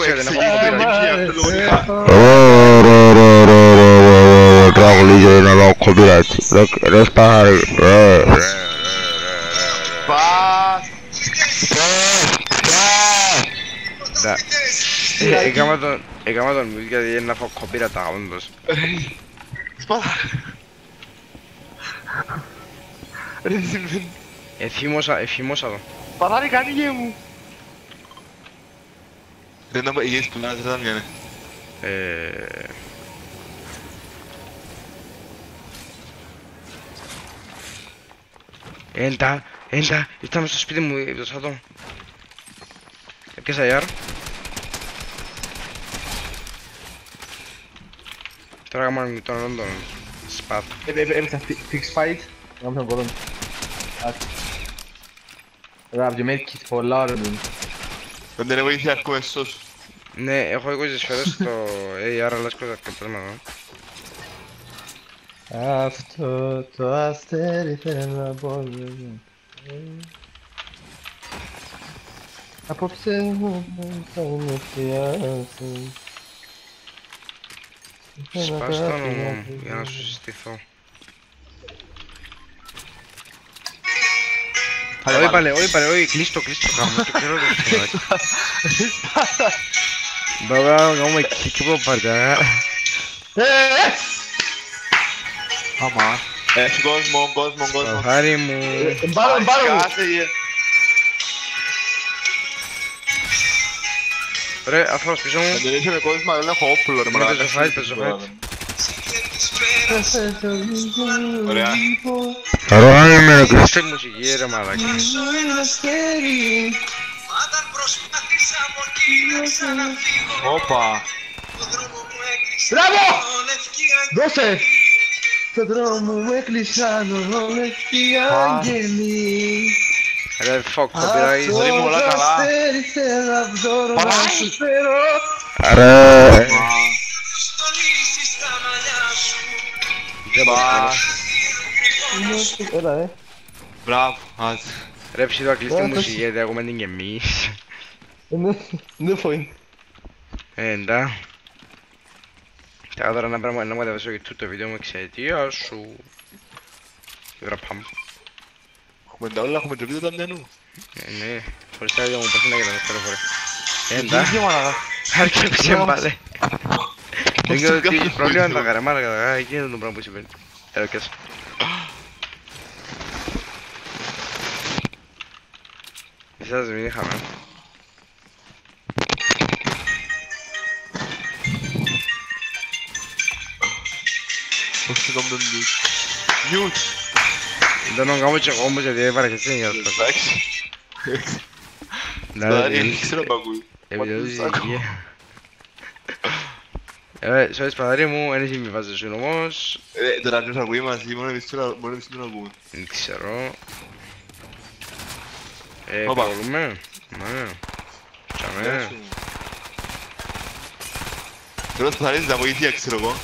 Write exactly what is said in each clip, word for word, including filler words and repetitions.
ξέρετε να έχω copyright. Τραγουδίζει να δω copyright. Ρε σπάρει. Πας! Έκαμα τον μιούτ γιατί είναι να φω copyright τα όντως. Σπάτα! Ρε τι συμβαίνει. Εφήμωσα, εφήμωσα το. Σπατάρι κανίγε μου. Δεν να παγιές που να ζητά μια ναι. Έντα, έντα, ήρθαμε στο σπίτι μου, το σατό. Έπιασα ιάρ. Τώρα κάνουμε τον άλλον τον σπάτ. Έπαιξα fix fight. Να μην τον κόλλον. Ρε, απ' το medkit πολλά ρε μου. Δεν είναι βοήθεια ακόμα εσώς. Ναι, έχω είκοσι σφαίρες στο έι αρ, αλλά σκότα και πέρμα. Αυτό το αστέρι θέλω να πω. Απόψε μου θα με χρειάζεσαι. Σπάς το όνομα μου για να σου συστηθώ. Όχι πάλι, όχι πάλι, όχι, κλείστο, κλείστο κάνουμε, το ξέρω το στομάκι. Μπράβο, κάνουμε κίκυπο παρτά. Αμά. Έχει κόσμο, κόσμο, κόσμο. Παχάρι μου. Μπάρο, μπάρο. Ρε, αφρός πίσω μου. Δεν είχε με κόσμο, αλλά έχω όπλο ρε Ναι, παίζω fight, παίζω fight. Ωραία. Ρόγανε με ρε Κλείστε μουσική ρε μαλάκα. Όπα. Μπράβο! Δώσε! Στον δρόμο μου έκλεισαν λευκοί άγγελοι. Ρε, fuck, copyright. Ζωή μου όλα καλά. Παράσι! Ρε. Δεν πάω. Έλα ρε. Μπράβο, άτσε. Ρε, ψηδό, κλείστε μουσική γιατί ακούμε την και εμείς. Δεν φοή. Εντά. Τώρα τώρα να πρέπει να μου κατεβάσω και τούτο βίντεο μου εξαιτία σου. Γραπάμε. Έχουμε τα όλα, έχουμε το βίντεο τα μυαλού. Ναι, χωρίς τα βίντεο μου πώς είναι και τα δεύτερο φορέ. Εντά. Τι μαλάκα. Άρκεψε πάλι. Δεν ξέρω τι προβλήμα είναι τα καρεμάρα κατά εκεί είναι το πράγμα που συμβαίνει. Έλα και εσάς μην είχαμε. Πώς το κάνουμε τον Νιούτ. Νιούτ. Δεν τον κάνω και εγώ όμως γιατί έβαλα και εσύ για αυτό. Εντάξει. Δεν ξέρω να ακούει. Επιτελώς η υγεία. Ε, σ' ώρες παδάρι μου, δεν συμβιβάζεσαι σου όμως. Ε, τώρα ποιος ακούει μαζί, μόνο εμείς τώρα ακούμε. Δεν ξέρω. Ε, Όπα. παρολούμε. Ναι. Τσαμέ. Τώρα θα αρέσει να βοήθεια, ξέρω εγώ.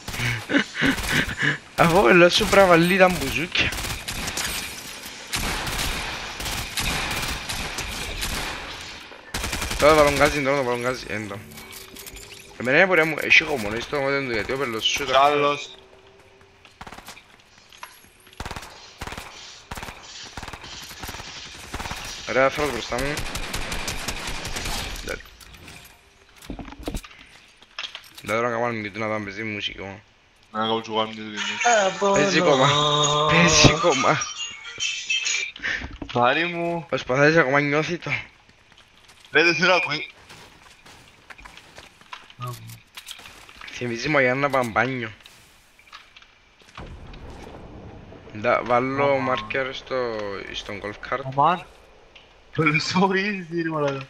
Αφού λέω σου πρέπει να βάλει τα μπουζούκια. Τώρα το βαλονγκάζει, τώρα το βαλονγκάζει, έντο. Εμένα είναι πορεία μου, έχει εγώ μόνο, στο μόντεν του γιατί ο πέλος σου το... Άλλος. Ωραία, φέρω μπροστά μου. Δεν τώρα να κάνω μιούτ να δω αν παίζει μουσική μου. Να κάνω και εγώ αν μην το Παίζει κόμμα. Παίζει κόμμα. Πάρη μου. Ο σπαθάρης ακόμα νιώθει το. Ρε δεν θέλω να ακούει. Θυμίζει μου για ένα παμπάνιο. Βάλω μάρκερ στον golf cart. Αμάν. Πελσό easy ρε μαλάκα.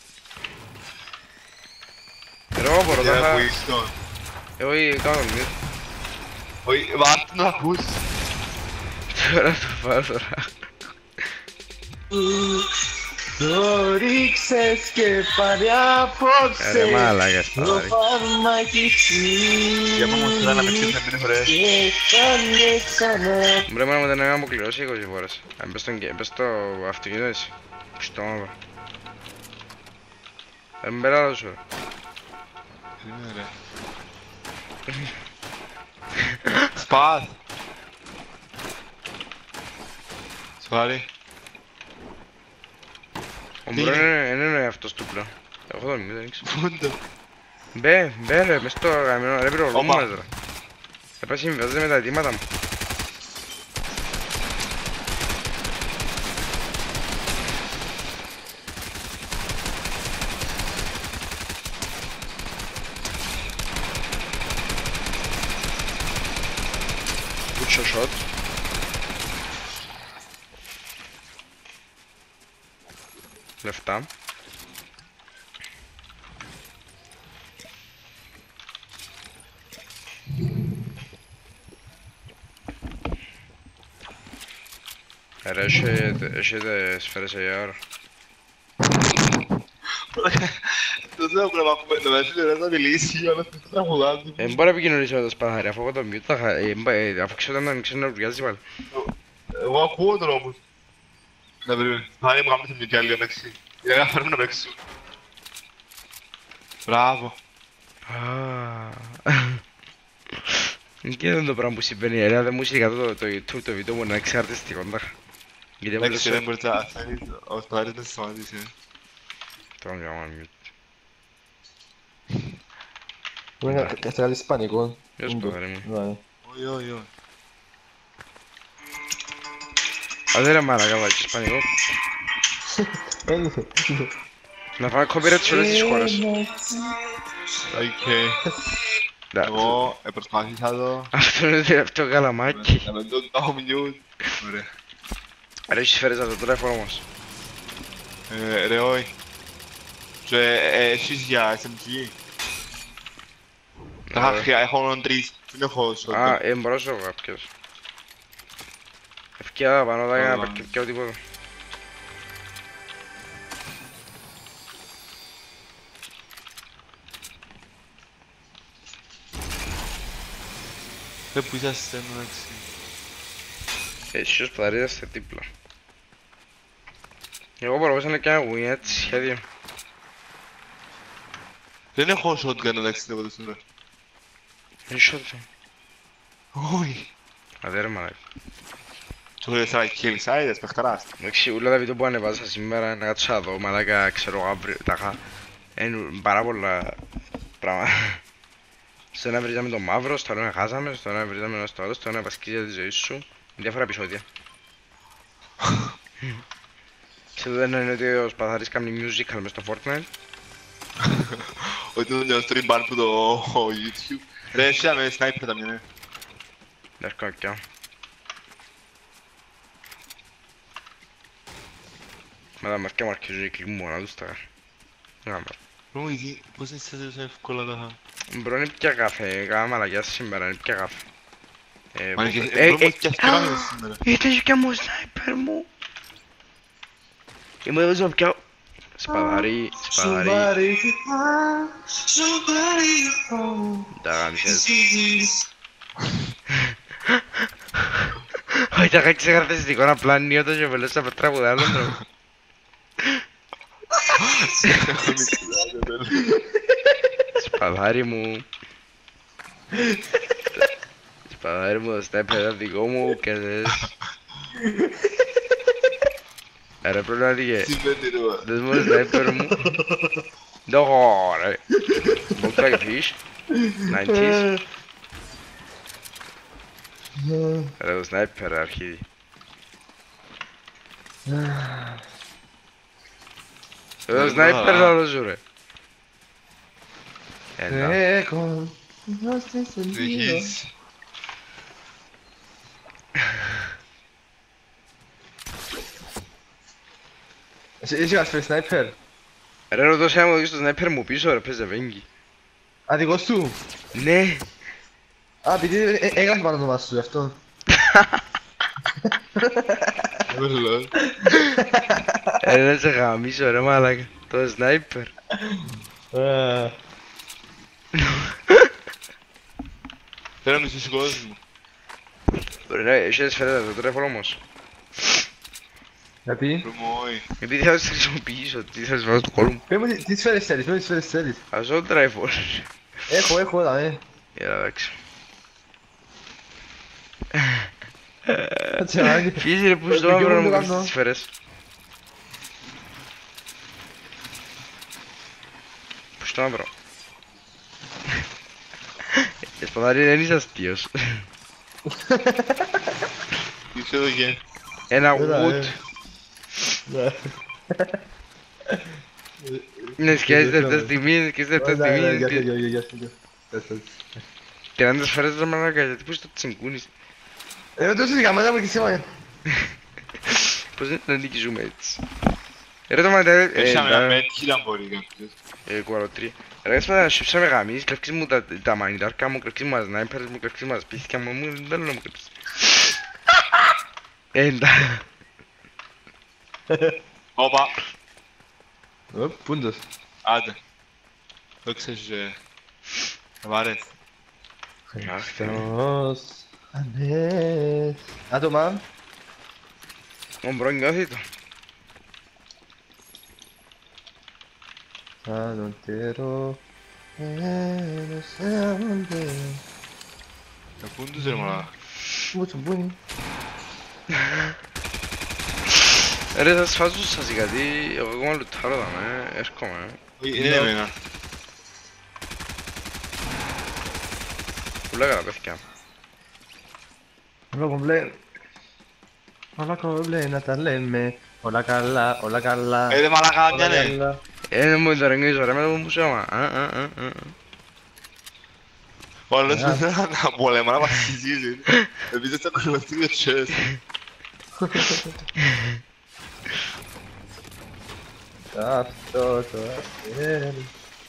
Εγώ μπορώ Δεν τα θα... ακούεις τον. Εγώ κάνω το μιούτ. Όχι, βάρτε να ακούς. Τώρα το πάω τώρα. Το ρίξες και πάρει απόψε. Ρε μάλακας Το παδάρι. φάρμακι Για πάμε όμως τώρα να με ξέρεις να πίνει φορές. και κάνε ξανά. Πρέπει να μου την έκανα αποκληρώσει είκοσι φορές. Μπες στο αυτοκίνητο εσύ. Στο μάπα. Δεν μπέρα σου. Είναι ρε. Σπάς. Sorry. Ο Μπρο είναι είναι αυτός του πλέον. Εγώ το μην δεν ήξερα. Πού είναι το? Μπε, μπε ρε, μες στο γαμμένο ρε πυρολόγο Όπα. μας ρε. Θα πάει συμβιβάζεται με τα αιτήματα μου. Good shot. Λεφτά. Ρε, έχετε σφαίρες για ώρα. Το θέλω να μάθουμε, το βασίλειο ρε θα μιλήσει για να το τραγουδάζει. Ε, μπορεί να επικοινωνήσω με το σπαθάρι, αφού εγώ το mute θα είχα... ε, μπα- ε, αφού ξέρω να μην ξέρω να βουλιάζει πάλι. Εγώ ακούω τον όμως. Να περίμενε. Θα είμαι γάμισε μια κι άλλη ανέξη. Για να φέρουμε να παίξουν. Μπράβο. Και δεν είναι το πράγμα που συμβαίνει, ρε, δεν μου είχε κάτω το- το YouTube το βίντεο μου να είναι εξαρτηστικό, τάχα. Γιατί έβαλε Εντάξει, στο... δεν μπορείς να θέλεις, ο σπαθάρης να σταματήσει. ε. Τώρα μου κάνω mute. Venga, que que sea el hispánico. Ποιο σπαθάρι μου. Vale. Όχι, όχι, όχι. Α, δεν ρε μάλακα, βάλει και ισπανικό. Venga. Να φάμε copyright σε όλες τις χώρες. Οκ. Να, Εγώ προσπάθησα το. αυτό είναι τελευταίο καλαμάκι. Να με το κάνω μινιούτ. Ωραία. Ρε, έχεις φέρεις από το τηλέφωνο μας. Ε, Ρε, όχι. Και ε, εσείς για ες εμ τζι. Τα Ε. χαχιά, έχω μόνο τρεις. Δεν έχω Α, shotgun. ε, μπορώ σου έχω κάποιος. Ευκαιρία πάνω τα για να Καλά. παρκευκαιώ τίποτα. Ρε, που είσαστε εντάξει. Εσύ ως παδαρίδας είστε δίπλα. Εγώ μπορούσα να κάνω win έτσι σχέδιο. Δεν έχω shotgun εντάξει εγώ το σήμερα. Έχει shotgun. Όχι. Αδέ ρε μαλάκα. Του χρειάζεται να χελισάιδες, παιχταράς. Εντάξει, όλα τα βίντεο που ανεβάσα σήμερα να κάτσω να δω, μαλάκα, ξέρω αύριο, τάχα. Είναι πάρα πολλά πράγματα. Στο ένα βρίζαμε τον μαύρο, στο άλλο χάσαμε, στο ένα βρίζαμε ένα στο άλλο, στο ένα πασκίζει τη ζωή σου. Διάφορα επεισόδια. Ξέρω δεν είναι ότι ο Σπαθάρης κάνει musical μες στο Fortnite. Ότι το νέο stream ban που το YouTube. Ρε, εσύ με sniper τα μια. Δεν έρχομαι πια. Μα τα μαρκιά μου αρχίζουν και κλείνουν μόνα τους τα. Γάμα. Ρο, γιατί, πώς είσαι τόσο εύκολα τα χα. Μπρο είναι πια καφέ, κάμα μαλακιά σήμερα, είναι πια καφέ. Ε, Μα που- είναι και ε, μπορούμε ε, και ασκεράμε σήμερα. Ήταν και μου σνάιπερ μου. Είμαι εδώ να πιάω. Σπαδάρι, σπαδάρι. Τα γάμισες. Όχι, τα είχα ξεχαρακτηριστικό να πλάνει όταν και βελώς από τραγουδά άλλον τρόπο. Σπαδάρι μου. Σπαδάρι μου, το σνάιπερ ήταν δικό μου και δες. Ρε πρέπει να λέγε. Συμβαίνει ρε. Δες μου το σνάιπερ μου. Το έχω ρε. Look like a fish. nineties. Ρε το σνάιπερ αρχίδι. Ρε το σνάιπερ λαλό σου ρε. Έλα. Eco. No estoy encendido. Έχεις. Εσύ εσύ είχας φέρει σνάιπερ. Ρε ρωτώσε άμα δεις το σνάιπερ μου πίσω ρε παίζε βέγγι. Α, δικός σου. Ναι. Α, επειδή ε- ε- έγραφε πάνω το όνομα σου γι' αυτό. Ωραία. Ρε να σε γαμίσω ρε μάλακα. Το σνάιπερ. Ε, Θέλω να μισούς κόσμο. Ρε έχεις φέρετε το τηλέφωνο όμως. Γιατί. Ρε μου, όχι. Επειδή θα το χρησιμοποιήσω, τι θα σου βάλω στο κόλο μου. Πες μου τι- τι σφαίρες θέλεις, πες μου τι σφαίρες θέλεις. Ας το τηλέφωνο. Έχω, έχω, δαμε. Έλα, εντάξει. Κάτσε μαλάκα. Φύγει ρε που στο μαύρο να μου κρύψεις τις σφαίρες. Πού στο μαύρο. Εσπαδάρι δεν είσαι αστείος. Είσαι εδώ και... Ένα Έλα, wood. ε. Ναι. Ναι, σκέφτεται αυτή τη στιγμή, σκέφτεται αυτή τη Ναι, ναι, γεια σου, στιγμή. γεια σου, γεια σου, γεια σου. Γεια σου. Και να τις σφαίρες ρε μαλάκα, γιατί πώς το τσιγκούνεις. Ε, με τόσο γαμμένα μου και σήμερα. Πώς δεν να νικήσουμε έτσι. Ρε το μάτε, Έχει ένα μέτχη να μπορεί κάποιος. ε, κουαροτρία. Ρε έσπατα να σύψαμε γαμίς, κλευκείς μου τα- τα μανιτάρκα μου, κλευκείς μου τα σνάιπερες μου, κλευκείς μου τα σπίθηκια μου, μου δεν θέλω να μου κλέψεις. Έντα. Όπα. Ω, πούντος. Άντε. Το ξέρεις, ε... Μ' αρέσει. Χριστός ανές. Άτομα. Ο μπρο νιώθει το. Σαν τον τέρο ένωσε αμοντέ. Τα πούν τους ρε μαλάκα. Πού σου πούνει. Ρε θα σφάζω σας γιατί εγώ ακόμα λουτάρω δάμε, έρχομαι. Όχι, είναι εμένα. Πουλά καλά παιδιά. Όλα κομπλέ. Όλα κομπλέ να τα λέμε. Όλα καλά, όλα καλά. Ε, ρε μαλάκα, Όλα μια ναι. καλά. Ε, μου το ρεγγίζω ρε με το μουσέωμα. Α, α, α, α. Ο άλλος μου θέλει να πολεμά, να βασιλίζει. Επίσης θα κολυμπευτεί το chest. Αυτό το αστέρι.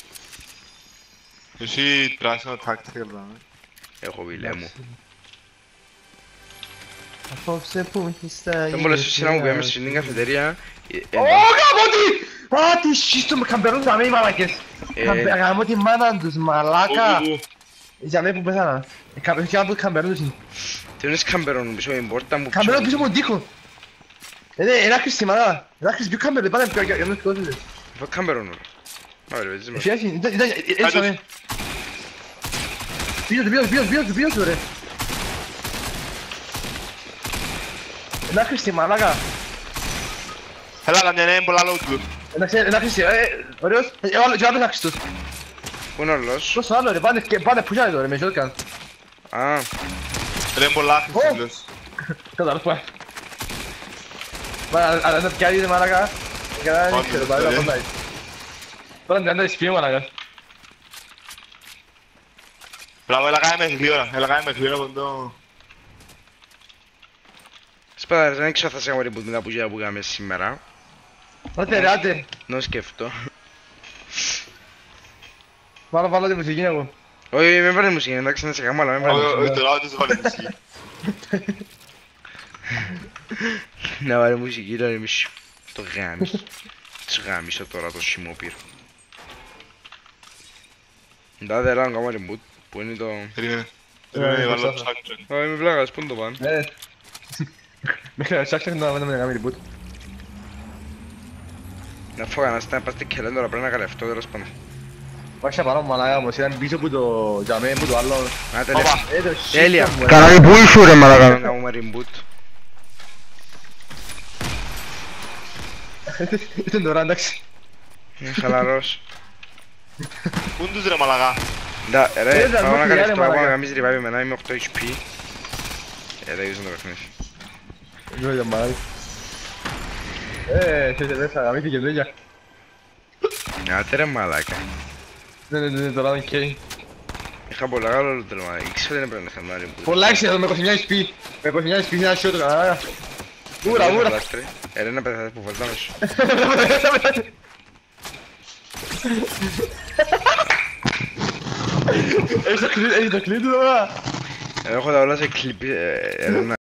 Εσύ πράσινο tactical δάμε. Έχω βιλέ μου. Απόψε που έχεις τα Δεν μπορείς εσύ να μου πιάμε στην καφετερία. Ω, γαμώ τι! Α, τι σύστο με καμπερούν τα μη μαλακές. Ε. Γαμώ τη μάνα τους, μαλάκα. Ου, ου, ου. Για μέ που πέθανα. Έχει ένα που καμπερούν τους. Τι είναι καμπερόν πίσω την πόρτα μου. Καμπερούν πίσω μου τον τοίχο. Είναι ένα χρυσή μαλάκα. Ένα χρυσή πιο καμπερούν, πάνε πιο για να σκοτώσετε. Φω καμπερόν ρε. Μα ρε παίζεις με. Εφιάσει, ήταν, ήταν, έτσι αμέ. Πίσω του, πίσω του, πίσω του, πίσω του, πίσω του ρε. Ένα χρυσή μαλάκα. Έλα, καμιά ναι, είναι πολλά low του. Ένα ξέ- ένα χρυσή, ε, ωραίος. Ε, ο άλλος- και ο άλλος άξιστος. Πού είναι ο όλος. Τόσο άλλο ρε, πάνε και πάνε πουσιάνε τώρα με shotgun. Α, Ρε, είναι πολλά χρυσίλος. Κατά άλλο πάει. Μα, αλλά να πιάνει ρε μαλάκα. Καλά, δεν Πάμε, ξέρω, πάει να ρε. ποντάει. Τώρα να κάνει σπίτι μαλάκα. Μπράβο, έλα κάνε με γλύωρα. Έλα κάνε με γλύωρα από το... σπάτα δεν ξέρω θα σε αγόρι που την καπούγια που είχαμε σήμερα. Άντε ρε, άντε. Να σκεφτώ. Βάλω, βάλω τη μουσική εγώ. Όχι, με βάλει μουσική, εντάξει να σε κάνω, αλλά με βάλει Όχι, μουσική. όχι, τώρα τους βάλει μουσική. Να βάλει μουσική, τώρα εμείς το γάμις. Τους γάμισα τώρα το σιμόπυρο. Ντάδε, έλα να κάνω reboot. Πού είναι το... Περίμενε. Περίμενε, βάλω το chakra. Α, είμαι βλάγας, πού είναι το πάνε. Ε. Μέχρι να ψάξω να μην κάνει reboot. Να φω κανένας να πας στη κελέν τώρα πρέπει να καλευτώ τέλος πάντων. Βάξα πάνω μαλάκα όμως, ήταν πίσω που το τζαμέ που το άλλο. Α, τέλεια. Όπα. Ε, το Τέλεια. shit μου, ε. Καράβι που ήσου ρε Να μαλάκα. κάνουμε reboot. Ήταν τώρα εντάξει. Είναι χαλαρός. Πού είναι τους ρε μαλακά. Ντα, ρε, Ε, δεν πάω να μου καλευτώ, χρειάζεται, πάω να μαλάκα. κάνεις revive εμένα, είμαι οκτώ έιτς πι. Ε, δεν γιούσαν το παιχνίδι. Εγώ για μαλάκα. Ε, σε τελέσα, γαμήθηκε δουλειά. Άτε ρε μαλάκα. Ναι, ναι, ναι, τώρα είναι καίει. Είχα πολλά καλό τέλμα, ήξερα δεν έπρεπε να είχαμε reboot. Πολλά έξι εδώ με είκοσι εννιά έιτς πι. Με είκοσι εννιά έιτς πι είναι ένα shot, μαλάκα. Ούρα, ούρα. Ε, ρε να πεθάσεις που βάλταμε σου. Έχεις το κλειδί, έχεις το κλειδί τώρα. Εγώ έχω τα όλα σε κλιπ, ε, ρε να